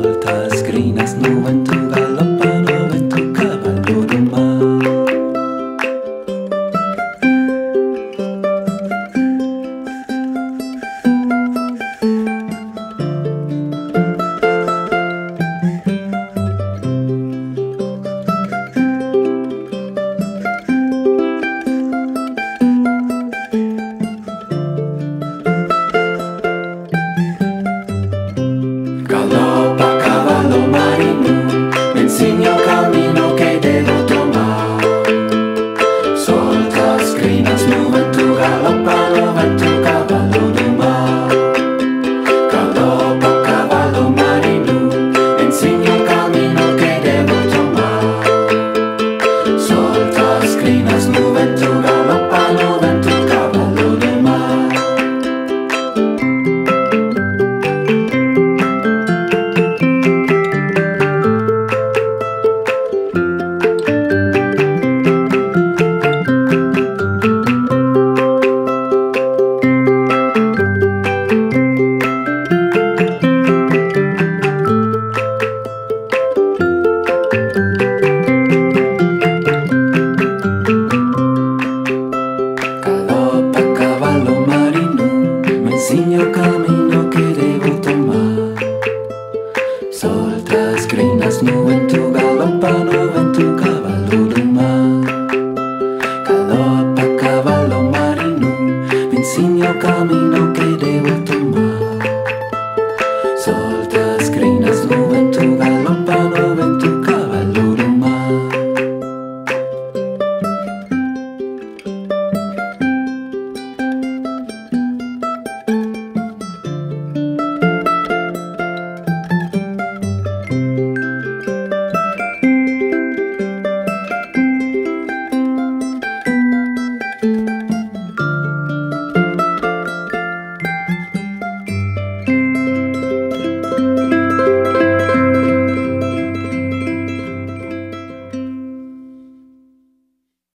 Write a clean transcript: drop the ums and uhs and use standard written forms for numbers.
Soltas grinas no en tu galopano en tu caballo de mar. Galopa caballo marino, me enseña el camino que debo tomar. Soltas grinas nube en tu galopano en tu caballo de mar. Galopa caballo marino, me enseña el camino que debo tomar. Soltas grinas nube en tu galopano en tu caballo de mar. Enseña el camino que debo tomar. Soltas grinas no en tu galopano